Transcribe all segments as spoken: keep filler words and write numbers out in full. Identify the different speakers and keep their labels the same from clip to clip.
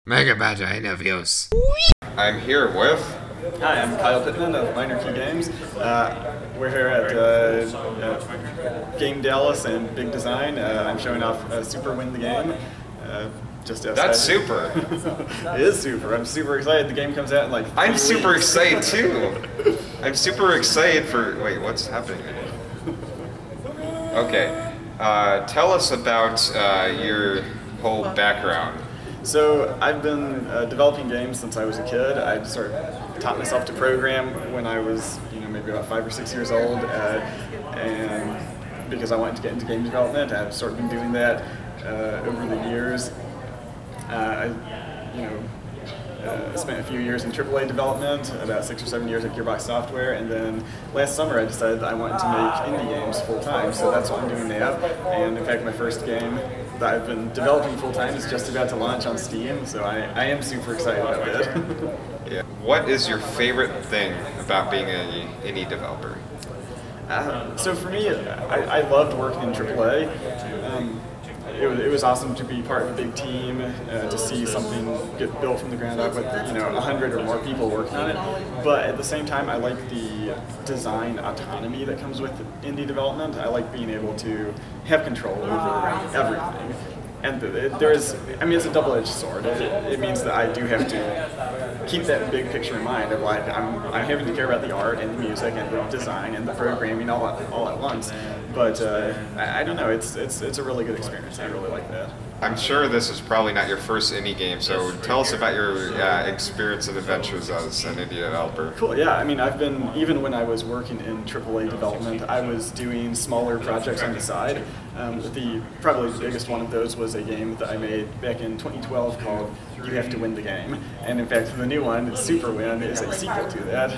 Speaker 1: Mega Bad interviews.
Speaker 2: I'm here with...
Speaker 3: Hi, I'm Kyle Pittman of Minor Key Games. Uh, we're here at uh, uh, Game Dallas and Big Design. Uh, I'm showing off uh, Super Win the Game. Uh, just outside.
Speaker 2: That's super.
Speaker 3: It is super. I'm super excited. The game comes out in like
Speaker 2: I'm super
Speaker 3: weeks.
Speaker 2: excited too. I'm super excited for... Wait, what's happening? Okay. Uh, tell us about uh, your whole background.
Speaker 3: So I've been uh, developing games since I was a kid. I sort of taught myself to program when I was, you know, maybe about five or six years old, uh, and because I wanted to get into game development, I've sort of been doing that uh, over the years. Uh, I, you know, uh, spent a few years in triple A development, about six or seven years at Gearbox Software, and then last summer I decided that I wanted to make indie games full time. So that's what I'm doing now. And in fact, my first game that I've been developing full time is just about to launch on Steam, so I, I am super excited about it.
Speaker 2: Yeah. What is your favorite thing about being an indie developer?
Speaker 3: Uh, so for me, I, I loved working in triple A. Um, it, was, it was awesome to be part of a big team, uh, to see something get built from the ground up with, you know, a hundred or more people working on it. But at the same time, I like the design autonomy that comes with indie development. I like being able to have control over everything. And there's, I mean, it's a double-edged sword. It, it means that I do have to keep that big picture in mind of like, I'm, I'm having to care about the art and the music and the design and the programming all at, all at once. But uh, I, I don't know, it's, it's, it's a really good experience. I really like that.
Speaker 2: I'm sure this is probably not your first indie game, so tell us about your uh, experience and adventures as an indie developer.
Speaker 3: Cool, yeah, I mean, I've been, even when I was working in triple A development, I was doing smaller projects on the side. Um, the Probably the biggest one of those was a game that I made back in twenty twelve called You Have to Win the Game. And in fact, the new one, Super Win, is a sequel to that.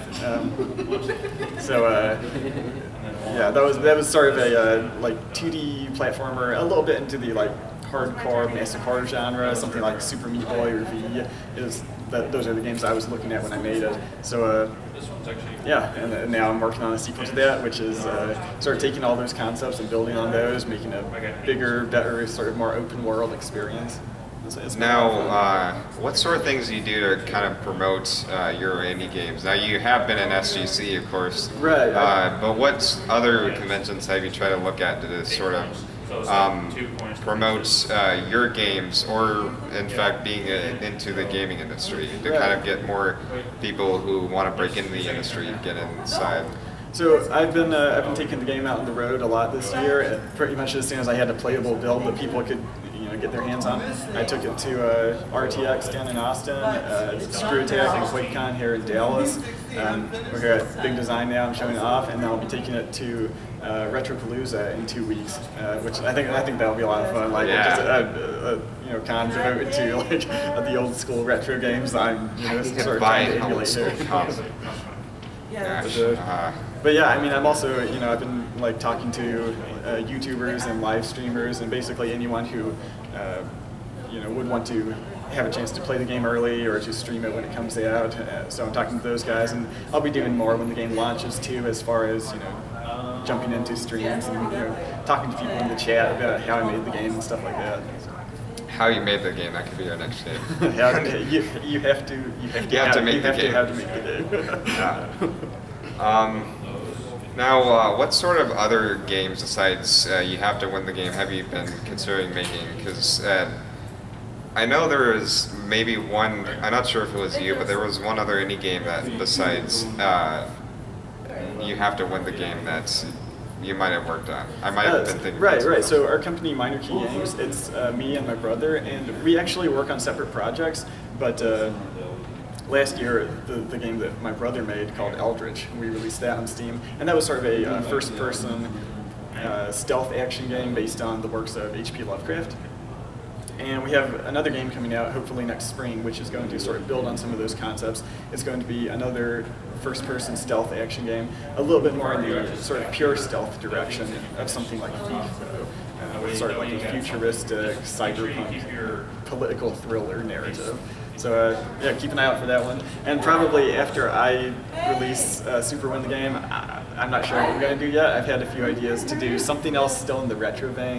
Speaker 3: Um, so, uh, yeah, that was, that was sort of a uh, like two D platformer, a little bit into the like hardcore massive horror genre, something like Super Meat Boy or V. Is that those are the games I was looking at when I made it. So uh, yeah, and, and now I'm working on a sequel to that, which is uh, sort of taking all those concepts and building on those, making a bigger, better, sort of more open world experience. It's, it's
Speaker 2: now, uh, what sort of things do you do to kind of promote uh, your indie games? Now, you have been in S G C, of course,
Speaker 3: right?
Speaker 2: Uh, but what other conventions have you tried to look at to sort of Um, promotes uh, your games, or in fact being a, into the gaming industry, to kind of get more people who want to break into the industry and get inside?
Speaker 3: So I've been uh, I've been taking the game out on the road a lot this year. And pretty much as soon as I had a playable build that people could, you know, get their hands on, I took it to uh, R T X down in Austin, uh, Screw Attack and QuakeCon here in Dallas. Um, we're here at Big Design now. I'm showing it off, and then I'll be taking it to uh, Retropalooza in two weeks, uh, which I think I think that'll be a lot of fun. Like
Speaker 2: yeah.
Speaker 3: just a, a, a you know con devoted to like the old school retro games. I'm you know
Speaker 2: you
Speaker 3: sort of trying to emulate here.
Speaker 2: Gosh.
Speaker 3: But, uh,
Speaker 2: uh,
Speaker 3: but yeah, I mean, I'm also, you know, I've been like talking to uh, YouTubers and live streamers and basically anyone who, uh, you know, would want to have a chance to play the game early or to stream it when it comes out. Uh, so I'm talking to those guys, and I'll be doing more when the game launches too, as far as, you know, jumping into streams and, you know, talking to people in the chat about how I made the game and stuff like that.
Speaker 2: how you made the game, that could be our next game.
Speaker 3: how, you, you have to, you have to,
Speaker 2: you have
Speaker 3: have,
Speaker 2: to make
Speaker 3: you
Speaker 2: the
Speaker 3: have
Speaker 2: game.
Speaker 3: To, have to make the game.
Speaker 2: Yeah. Um, Now, uh, what sort of other games besides uh, You Have to Win the Game have you been considering making? Because uh, I know there was maybe one, I'm not sure if it was you, but there was one other indie game that besides uh, You Have to Win the Game that you might have worked on. I might have been thinking
Speaker 3: Right, right. So our company, Minor Key Games, it's uh, me and my brother, and we actually work on separate projects, but uh, last year, the, the game that my brother made called Eldritch, we released that on Steam, and that was sort of a uh, first-person uh, stealth action game based on the works of H P Lovecraft. And we have another game coming out, hopefully next spring, which is going to sort of build on some of those concepts. It's going to be another first-person stealth action game, a little bit more in the sort of pure stealth direction of something like Thief, though, uh, with sort of like a futuristic, cyberpunk, political thriller narrative. So uh, yeah, keep an eye out for that one. And probably after I release uh, Super Win the Game, I, I'm not sure what we're going to do yet. I've had a few ideas to do something else still in the retro vein.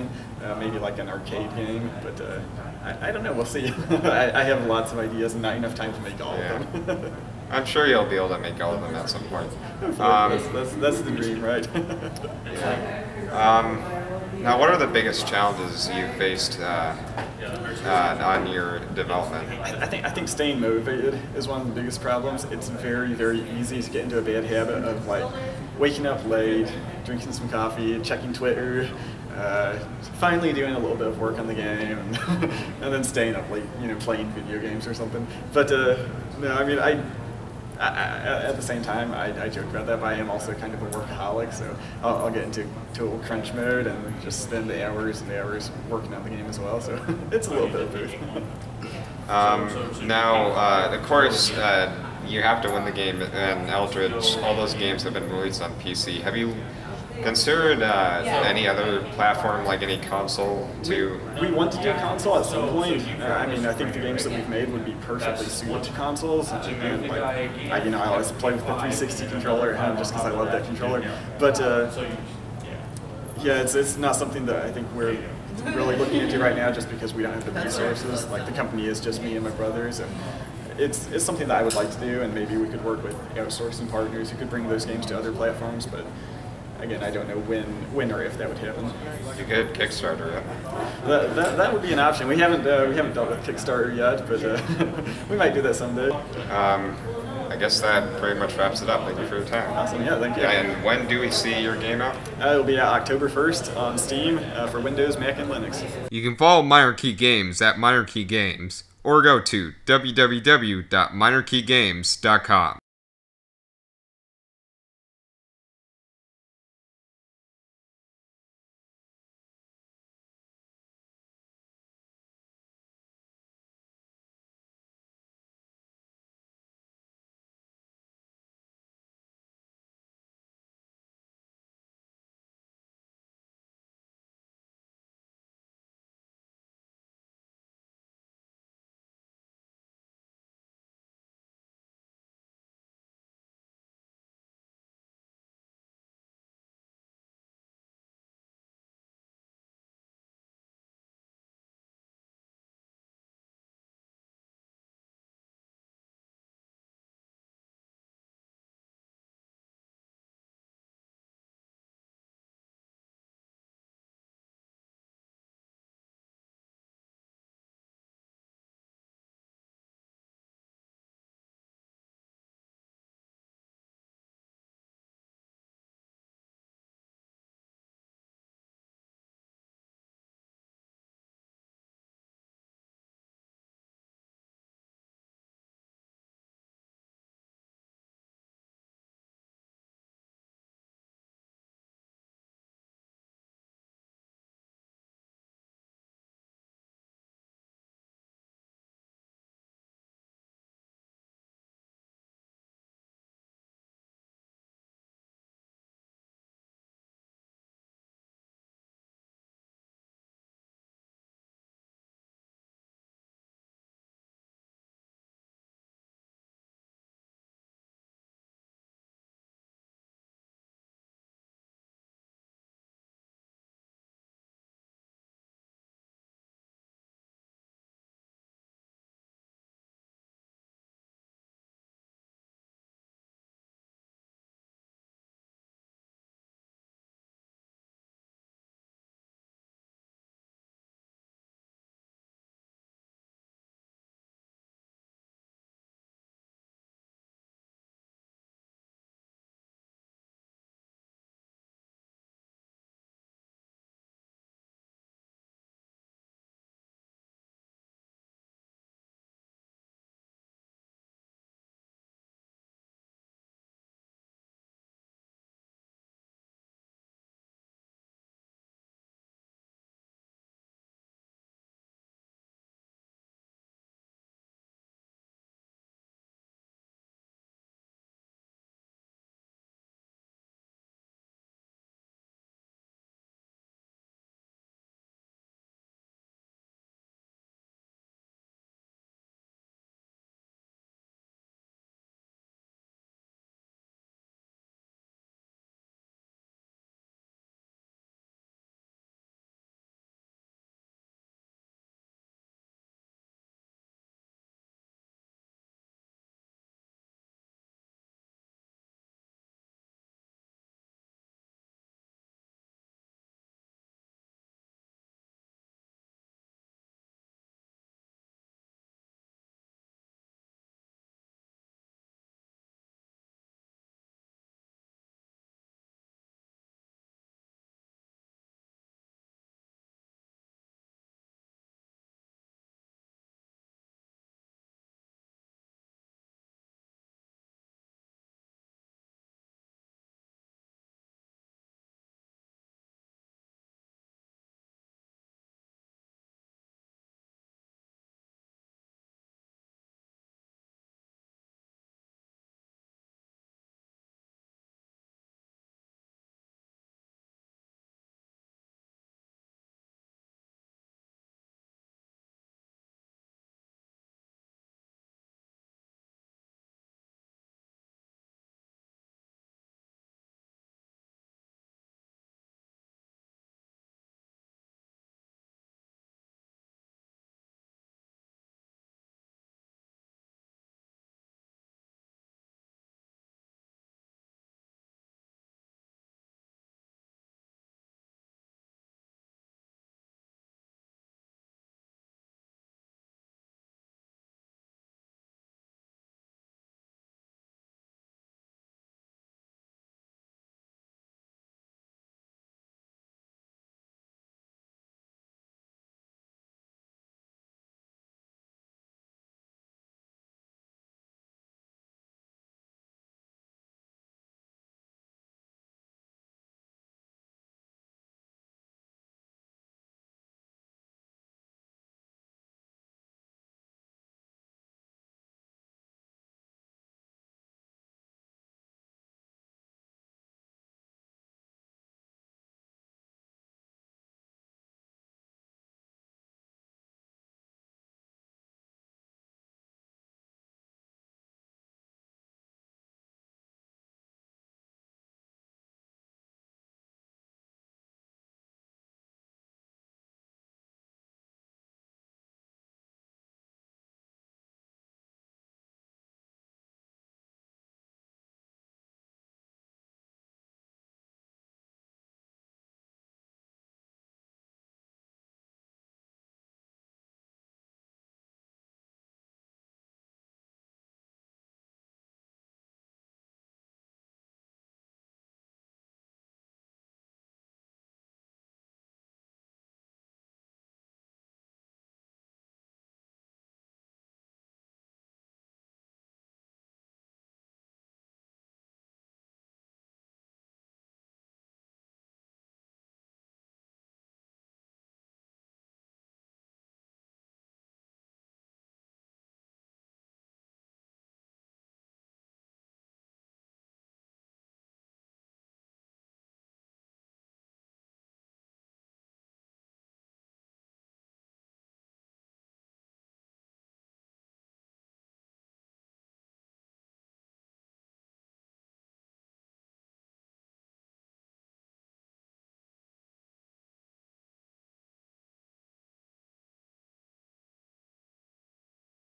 Speaker 3: uh, maybe like an arcade game. But uh, I, I don't know. We'll see. I, I have lots of ideas and not enough time to make all
Speaker 2: Yeah.
Speaker 3: of them.
Speaker 2: I'm sure you'll be able to make all of them at some point. Um,
Speaker 3: that's, that's, that's the dream, right?
Speaker 2: yeah. Um, now, what are the biggest challenges you faced uh, uh, on your development?
Speaker 3: I think I think staying motivated is one of the biggest problems. It's very very easy to get into a bad habit of like waking up late, drinking some coffee, checking Twitter, uh, finally doing a little bit of work on the game, and, and then staying up late, you know, playing video games or something. But uh, no, I mean I. I, I, at the same time, I, I joke about that, but I am also kind of a workaholic, so I'll, I'll get into total crunch mode and just spend the hours and the hours working on the game as well. So it's a little bit of both.
Speaker 2: Um, now, uh, of course, uh, you have to win the game, and Eldritch, all those games have been released on P C. Have you considered uh, any other platform, like any console, to...
Speaker 3: We, we want to do a console at some point. Uh, I mean, I think the games that we've made would be perfectly suited to consoles. And, and like, I, you know, I always play with the three sixty controller at home just because I love that controller. But uh, yeah, it's it's not something that I think we're really looking into right now, just because we don't have the resources. Like, the company is just me and my brothers, and it's it's something that I would like to do, and maybe we could work with outsourcing partners who could bring those games to other platforms. But again, I don't know when, when or if that would happen.
Speaker 2: You could Kickstarter it.
Speaker 3: That, that, that would be an option. We haven't uh, we haven't dealt with Kickstarter yet, but uh, we might do that someday.
Speaker 2: Um, I guess that pretty much wraps it up. Thank you for your time.
Speaker 3: Awesome. Yeah, thank you.
Speaker 2: And when do we see your game out?
Speaker 3: Uh, it'll be out October first on Steam uh, for Windows, Mac, and Linux.
Speaker 1: You can follow Minor Key Games at Minor Key Games or go to w w w dot minor key games dot com.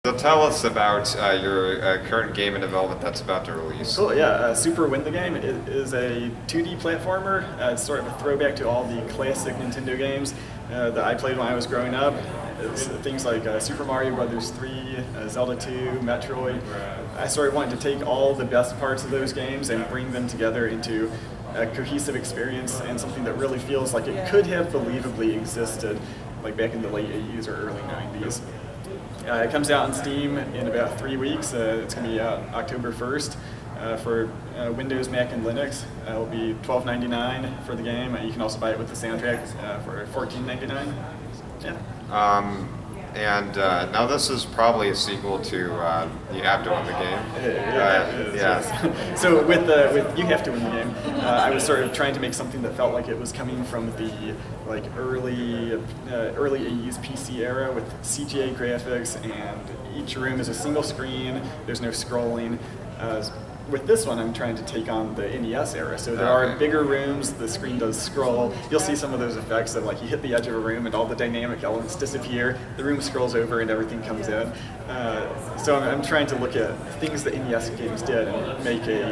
Speaker 2: So tell us about uh, your uh, current game in development that's about to release.
Speaker 3: Cool, yeah. Uh, Super Win the Game it is a two D platformer. Uh, it's sort of a throwback to all the classic Nintendo games uh, that I played when I was growing up. It's things like uh, Super Mario Brothers three, uh, Zelda two, Metroid. I sort of wanted to take all the best parts of those games and bring them together into a cohesive experience and something that really feels like it could have believably existed like back in the late eighties or early nineties. Uh, it comes out on Steam in about three weeks. Uh, it's going to be out October first. Uh, for uh, Windows, Mac, and Linux, uh, it will be twelve ninety-nine for the game. Uh, you can also buy it with the soundtrack uh, for fourteen ninety-nine. Yeah.
Speaker 2: Um, and uh, now this is probably a sequel to uh, You Have to Win the Game.
Speaker 3: Yeah.
Speaker 2: Uh, yeah.
Speaker 3: So with the with You Have to Win the Game, uh, I was sort of trying to make something that felt like it was coming from the like early uh, early eighties P C era with C G A graphics, and each room is a single screen. There's no scrolling. Uh, With this one, I'm trying to take on the N E S era. So there
Speaker 2: Okay.
Speaker 3: are bigger rooms, the screen does scroll. You'll see some of those effects of like you hit the edge of a room and all the dynamic elements disappear, the room scrolls over and everything comes in. Uh, so I'm, I'm trying to look at things that N E S games did and make a,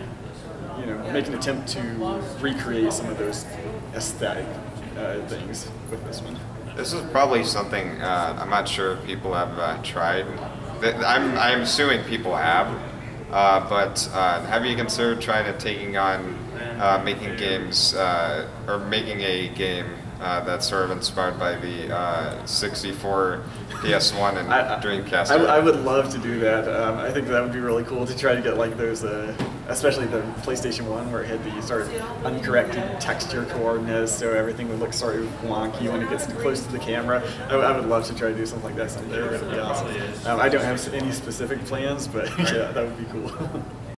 Speaker 3: you know, make an attempt to recreate some of those aesthetic uh, things with this one.
Speaker 2: This is probably something uh, I'm not sure if people have uh, tried. I'm, I'm assuming people have. Uh, but uh, have you considered trying to taking on uh, making games uh, or making a game uh, that's sort of inspired by the uh, sixty-four, P S one, and
Speaker 3: I,
Speaker 2: Dreamcast?
Speaker 3: I, I would love to do that. Um, I think that would be really cool to try to get like those, uh, especially the PlayStation one where it had the sort of uncorrected texture coordinates, so everything would look sort of wonky when it gets close to the camera. I, I would love to try to do something like that someday. That would be awesome. Um, I don't have any specific plans, but yeah, that would be cool.